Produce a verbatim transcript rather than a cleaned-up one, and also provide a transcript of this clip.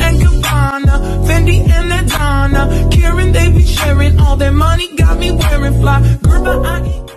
and Gabbana, Fendi and Adana, Karen, they be sharing all their money, got me wearing fly. Girl, but I ain't